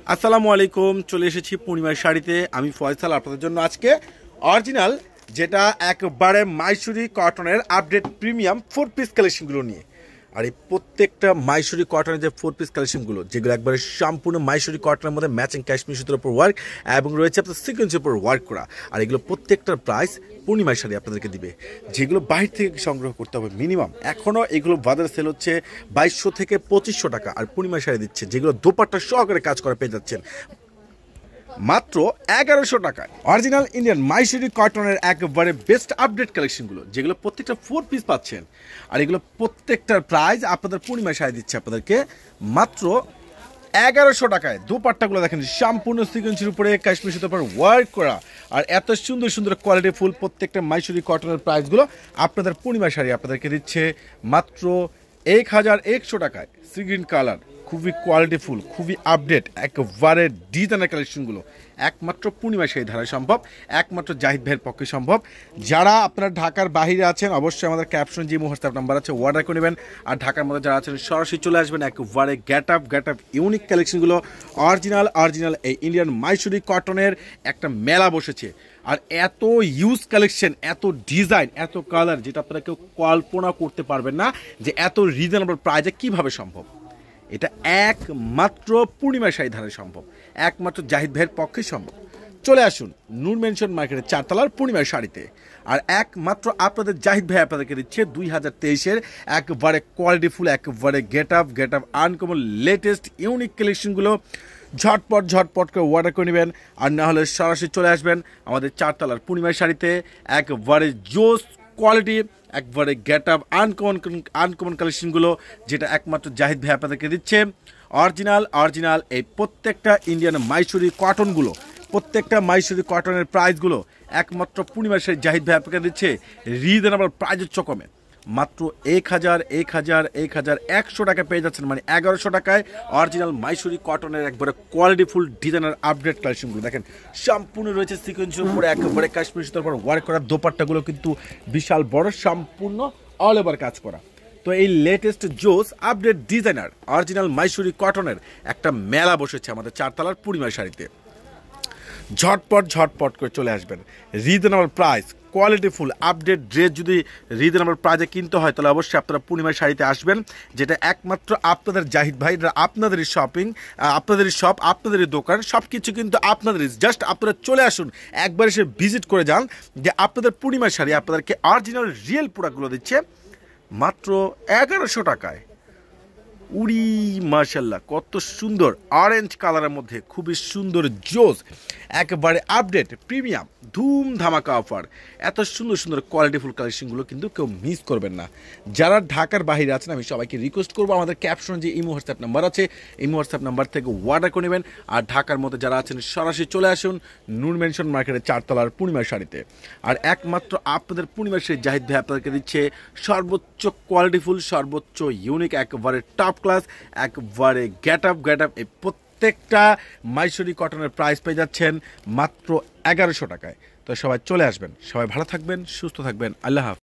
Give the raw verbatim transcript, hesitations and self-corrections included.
আসসালামু আলাইকুম, চলে এসেছি পূর্ণিমার শাড়িতে। আমি ফয়সাল আপনাদের জন্য আজকে অরিজিনাল যেটা একবারে মাইসুরি কটনের আপডেট প্রিমিয়াম ফোর পিস কালেকশনগুলো নিয়ে। আর এই প্রত্যেকটা মাইসুরি কটনের যে ফোর পিস কালেকশনগুলো, যেগুলো একবারে সম্পূর্ণ মাইসুরি কটনের মধ্যে ম্যাচিং কাশ্মীর সুতোর উপর ওয়ার্ক এবং রয়েছে আপনার সিকোয়েন্সের উপর ওয়ার্ক করা। আর এগুলো প্রত্যেকটার প্রাইস পূর্ণিমার শাড়ি আপনাদেরকে দিবে, যেগুলো বাইরে থেকে সংগ্রহ করতে হবে মিনিমাম। এখনও এগুলো বাজারে সেল হচ্ছে বাইশশো থেকে পঁচিশশো টাকা, আর পূর্ণিমার শাড়ি দিচ্ছে যেগুলো দোপাট্টা সহকারে কাজ করা পেয়ে যাচ্ছেন মাত্র এগারোশো টাকায়। অরিজিনাল ইন্ডিয়ান মাইসুরি কটনের একবারে বেস্ট আপডেট কালেকশনগুলো, যেগুলো প্রত্যেকটা ফোর পিস পাচ্ছেন। আর এগুলো প্রত্যেকটার প্রাইস আপনাদের পূর্ণিমায় শাড়ি দিচ্ছে আপনাদেরকে মাত্র এগারোশো টাকায়। দোপাট্টাগুলো দেখেন সম্পূর্ণ সিকোয়েন্সের উপরে কাশ্মীর সুতোর উপর ওয়ার্ক করা, আর এত সুন্দর সুন্দর কোয়ালিটি ফুল প্রত্যেকটা মাইসুরি কটনের প্রাইসগুলো আপনাদের পূর্ণিমা শাড়ি আপনাদেরকে দিচ্ছে মাত্র এক হাজার একশো টাকায়। সি গ্রিন কালার, খুবই কোয়ালিটিফুল, খুবই আপডেট, একবারে ডিজাইনার কালেকশনগুলো একমাত্র পূর্ণিমা শাড়ি ধারা সম্ভব, একমাত্র জাহিদ ভাইয়ের পক্ষে সম্ভব। যারা আপনারা ঢাকার বাইরে আছেন অবশ্যই আমাদের ক্যাপশন যে হোয়াটসঅ্যাপ নাম্বার আছে অর্ডার করে নেবেন। আর ঢাকার মধ্যে যারা আছেন সরাসরি চলে আসবেন। একবারে get up get up unique কালেকশনগুলো অরিজিনাল অরিজিনাল এই ইন্ডিয়ান মাইসুরি কটনের একটা মেলা বসেছে। আর এত ইউজ কালেকশন, এত ডিজাইন, এত কালার, যেটা আপনারা কেউ কল্পনা করতে পারবেন না যে এত রিজনেবল প্রাইসে কীভাবে সম্ভব। এটা একমাত্র পূর্ণিমা শাড়ি ধারায় সম্ভব, একমাত্র জাহিদ ভাইয়ের পক্ষে সম্ভব। চলে আসুন নূর মেনশন মার্কেটের চারতলার পূর্ণিমার শাড়িতে। আর একমাত্র আপনাদের জাহিদ ভাই আপনাদেরকে দিচ্ছে দুই হাজার তেইশের একবারে কোয়ালিটিফুল, একবারে get up get up uncommon latest unique কালেকশনগুলো ঝটপট ঝটপট করে অর্ডার করে নেবেন। আর না হলে সরাসরি চলে আসবেন আমাদের চারতলার পূর্ণিমার শাড়িতে। একবারে জোস কোয়ালিটি, একবারে গেট আপ আনকমন আনকমন কালেকশনগুলো, যেটা একমাত্র জাহিদ ভাই আপনাদেরকে দিচ্ছে অরিজিনাল অরিজিনাল এই প্রত্যেকটা ইন্ডিয়ান মাইসুরি কটনগুলো, প্রত্যেকটা মাইসুরি কটনের প্রাইসগুলো একমাত্র পূর্ণিমার শাড়ি জাহিদ ভাই আপনাকে দিচ্ছে রিজনেবল প্রাইজের চকমে মাত্র এক হাজার এক হাজার এক হাজার একশো টাকা পেয়ে যাচ্ছেন, মানে এগারোশো টাকায় অরিজিনাল মাইসুরি কটনের একবারে কোয়ালিটিফুল ডিজাইনার আপডেট কালেকশনগুলো দেখেন সম্পূর্ণ রয়েছে সিকোয়েন্সের উপরে একবারে কাশ্মীর সুতোর উপর ওয়ার্ক করা। দোপাট্টাগুলো কিন্তু বিশাল বড়, সম্পূর্ণ অল ওভার কাজ করা। তো এই লেটেস্ট জোস আপডেট ডিজাইনার অরিজিনাল মাইসুরি কটনের একটা মেলা বসেছে আমাদের চারতলার পূর্ণিমার শাড়িতে। ঝটপট ঝটপট করে চলে আসবেন। Reasonable price, qualityful update dress যদি রিজনেবল প্রাইসে কিনতে হয় তাহলে অবশ্যই আপনারা পূর্ণিমার শাড়িতে আসবেন, যেটা একমাত্র আপনাদের জাহিদ ভাই, আপনাদেরই শপিং, আপনাদেরই শপ, আপনাদেরই দোকান, সব কিছু কিন্তু আপনাদেরই। জাস্ট আপনারা চলে আসুন, একবার এসে ভিজিট করে যান, যে আপনাদের পূর্ণিমার শাড়ি আপনাদেরকে অরিজিনাল রিয়েল প্রোডাক্টগুলো দিচ্ছে মাত্র এগারোশো টাকায়। উড়ি মাশাল্লাহ, কত সুন্দর অরেঞ্জ কালারের মধ্যে খুবই সুন্দর জোস, একেবারে আপডেট প্রিমিয়াম ধুম ধামাকা অফার। এত সুন্দর সুন্দর কোয়ালিটিফুল কালেকশনগুলো কিন্তু কেউ মিস করবেন না। যারা ঢাকার বাইরে আছেন আমি সবাইকে রিকোয়েস্ট করবো, আমাদের ক্যাপশন যে ইমো হোয়াটসঅ্যাপ নাম্বার আছে ইমো হোয়াটসঅ্যাপ নাম্বার থেকে অর্ডার করে নেবেন। আর ঢাকার মধ্যে যারা আছেন সরাসরি চলে আসুন নূর মেনশন মার্কেটের চারতলার পূর্ণিমার শাড়িতে। আর একমাত্র আপনাদের পূর্ণিমার শাড়ি জাহিদ ভাই আপনাদেরকে দিচ্ছে সর্বোচ্চ কোয়ালিটিফুল, সর্বোচ্চ ইউনিক, একেবারে টপ ক্লাস, একবারে গেট আপ গেট আপ এই প্রত্যেকটা মাইসুরি কটনের প্রাইস পেয়ে যাচ্ছেন মাত্র এগারোশো টাকায়। তো সবাই চলে আসবেন, সবাই ভালো থাকবেন, সুস্থ থাকবেন, আল্লাহ হাফেজ।